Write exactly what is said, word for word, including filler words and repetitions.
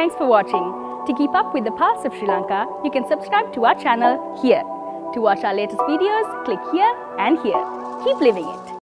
Thanks for watching. To keep up with the Pulse of Sri Lanka, you can subscribe to our channel here. To watch our latest videos, click here and here. Keep living it.